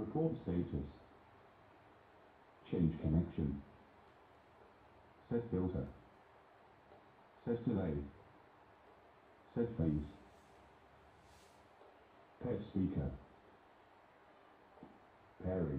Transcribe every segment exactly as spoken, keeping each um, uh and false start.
Report status. Change connection. Set filter. Set delay. Set phase. Paired speaker. Pairing.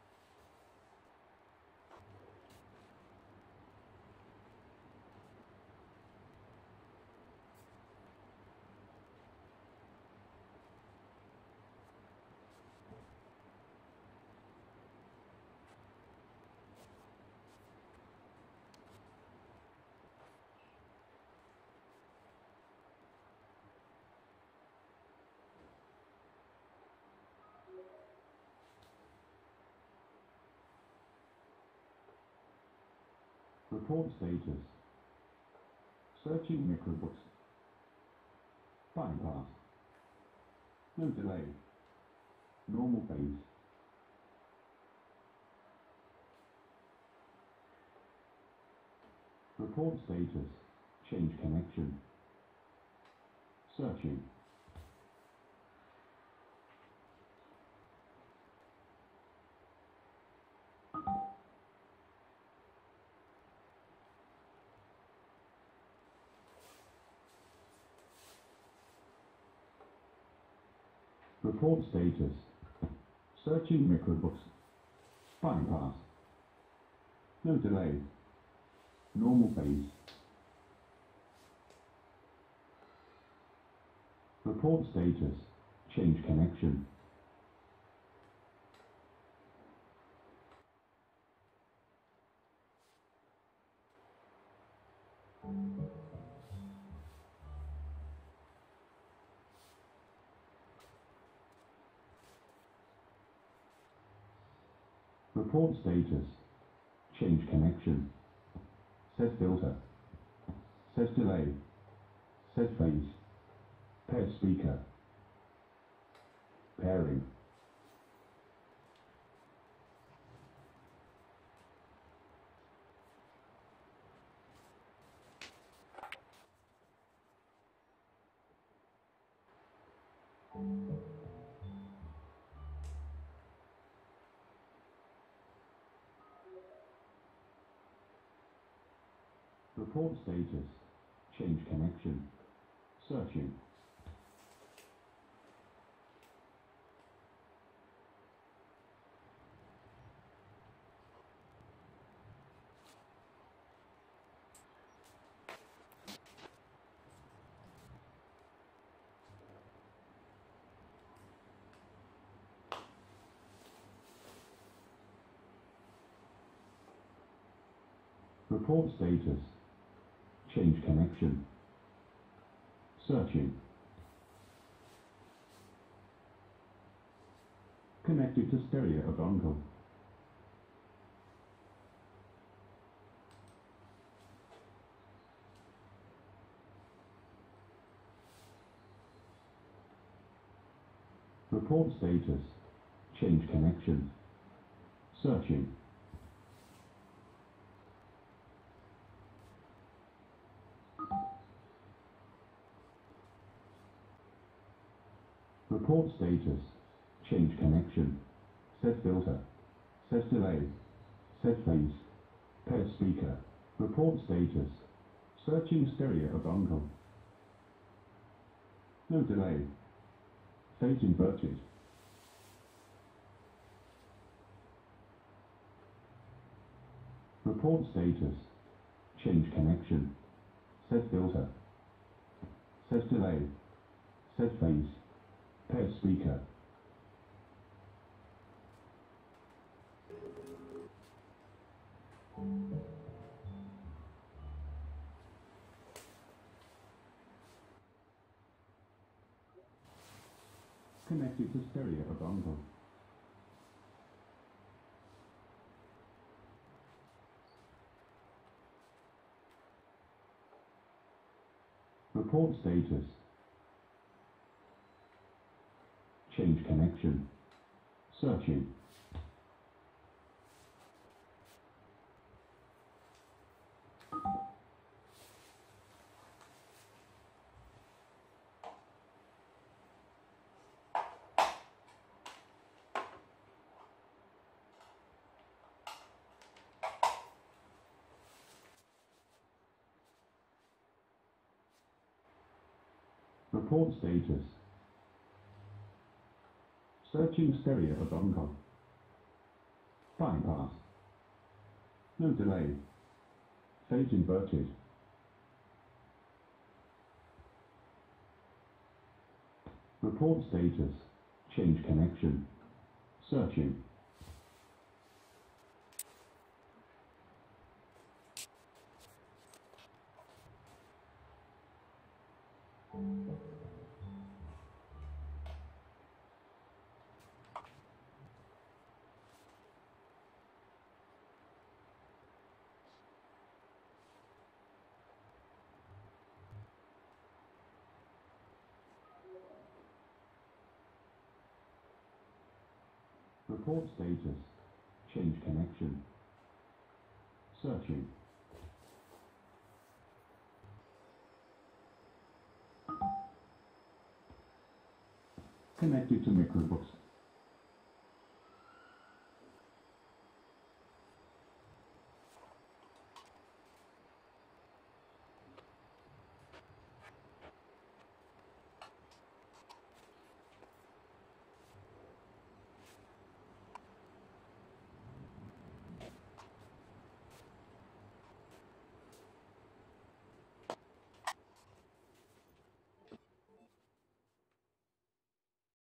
Report status. Searching microbooks. Bypass. No delay. Normal phase. Report status. Change connection. Searching. Report status. Searching microbooks. Bypass. No delay. Normal phase. Report status. Change connection. Report status. Change connection. Set filter. Set delay. Set phase. Paired speaker. Pairing. Report status. Change connection. Searching. Report status. Change connection. Searching. Connected to stereo of uncle. Report status. Change connection. Searching. Report status. Change connection. Set filter. Set delay. Set phase. Paired speaker. Report status. Searching stereo of uncle. No delay. Phase inverted. Report status. Change connection. Set filter. Set delay. Set phase. Paired speaker. Connected to stereo of uncle. Report status. Change connection. Searching. Report status. Searching stereo of Uncle. Bypass. No delay. Phase inverted. Report status. Change connection. Searching. Report status. Change connection. Searching. Connected to MicroBooks.